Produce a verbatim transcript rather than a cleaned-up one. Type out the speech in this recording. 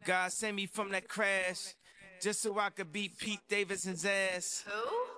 God sent me from that crash just so I could beat Pete Davidson's ass. Who?